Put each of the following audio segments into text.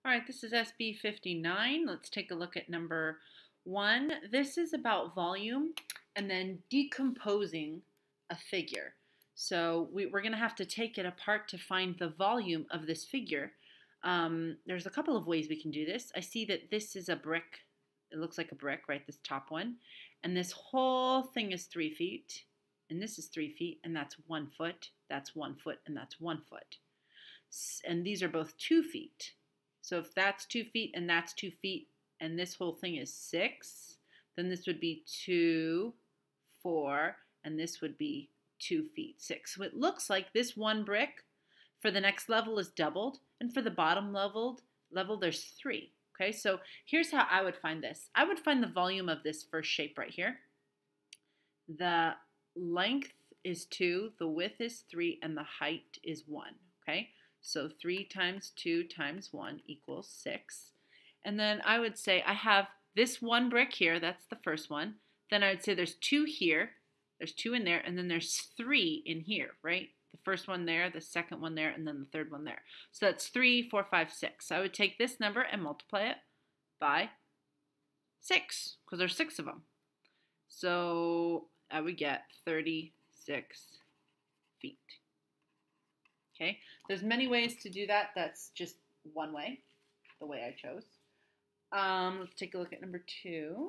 All right, this is SB 59. Let's take a look at number 1. This is about volume and then decomposing a figure. So we're going to have to take it apart to find the volume of this figure. There's a couple of ways we can do this. I see that this is a brick. It looks like a brick, right? This top one. And this whole thing is 3 feet. And this is 3 feet. And that's 1 foot. That's 1 foot. And that's 1 foot. And these are both 2 feet. So if that's 2 feet and that's 2 feet and this whole thing is 6, then this would be 2, 4, and this would be 2 feet, 6. So it looks like this one brick for the next level is doubled, and for the bottom level there's 3. Okay, so here's how I would find this. I would find the volume of this first shape right here. The length is 2, the width is 3, and the height is 1. Okay. So 3 times 2 times 1 equals 6. And then I would say I have this one brick here. That's the first one. Then I would say there's 2 here. There's 2 in there. And then there's 3 in here, right? The first one there, the second one there, and then the third one there. So that's 3, 4, 5, 6. So I would take this number and multiply it by 6 because there's 6 of them. So I would get 36 feet. Okay, there's many ways to do that. That's just one way, the way I chose. Let's take a look at number 2.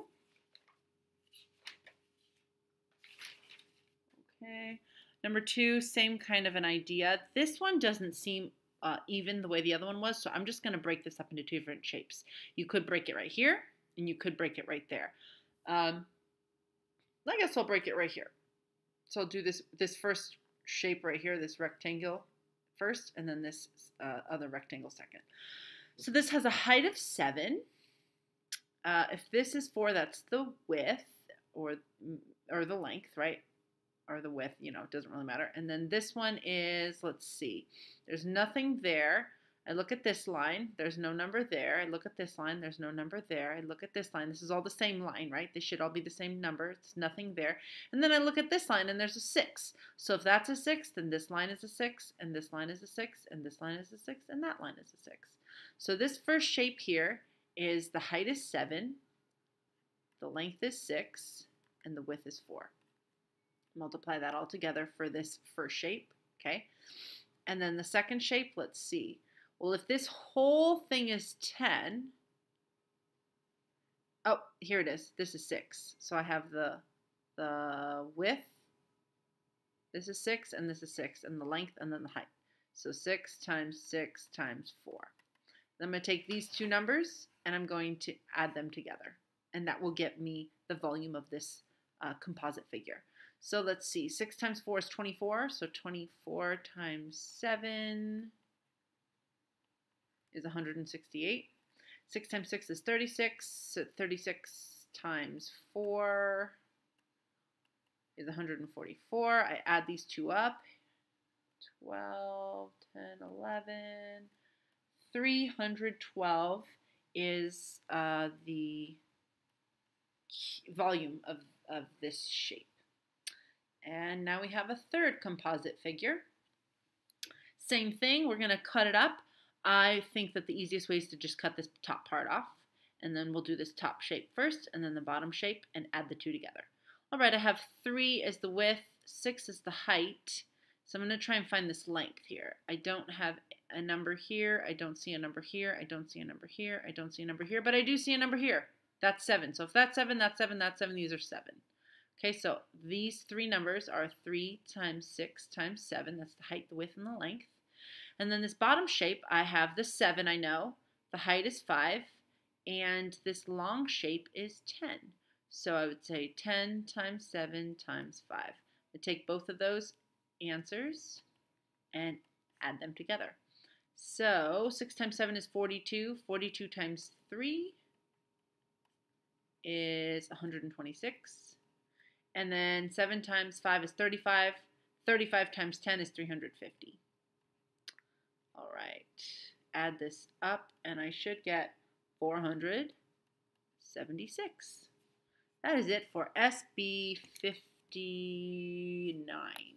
Okay, number 2, same kind of an idea. This one doesn't seem even the way the other one was, so I'm just going to break this up into 2 different shapes. You could break it right here, and you could break it right there. I guess I'll break it right here. So I'll do this first shape right here, this rectangle first, and then this other rectangle second. So this has a height of 7. If this is 4, that's the width or the length, right? Or the width, you know, it doesn't really matter. And then this one is, let's see, there's nothing there. I look at this line, there's no number there. I look at this line, there's no number there. I look at this line, this is all the same line, right? They should all be the same number. It's nothing there. And then I look at this line and there's a 6. So if that's a 6, then this line is a 6, and this line is a 6, and this line is a 6, and that line is a 6. So this first shape here is the height is 7, the length is 6, and the width is 4. Multiply that all together for this first shape, okay? And then the second shape, let's see. Well, if this whole thing is 10, oh, here it is. This is 6. So I have the width, this is 6, and this is 6, and the length, and then the height. So 6 times 6 times 4. Then I'm going to take these 2 numbers, and I'm going to add them together. And that will get me the volume of this composite figure. So let's see. 6 times 4 is 24. So 24 times 7 is 168. 6 times 6 is 36. So 36 times 4 is 144. I add these 2 up. 12, 10, 11. 312 is the volume of this shape. And now we have a third composite figure. Same thing, we're going to cut it up. I think that the easiest way is to just cut this top part off. And then we'll do this top shape first and then the bottom shape and add the 2 together. All right, I have 3 as the width, 6 is the height. So I'm going to try and find this length here. I don't have a number here. I don't see a number here. I don't see a number here. I don't see a number here. But I do see a number here. That's 7. So if that's 7, that's 7, that's 7, these are 7. Okay, so these 3 numbers are 3 times 6 times 7. That's the height, the width, and the length. And then this bottom shape, I have the 7, I know. The height is 5. And this long shape is 10. So I would say 10 times 7 times 5. I take both of those answers and add them together. So 6 times 7 is 42. 42 times 3 is 126. And then 7 times 5 is 35. 35 times 10 is 350. All right. Add this up, and I should get 476. That is it for SB 59.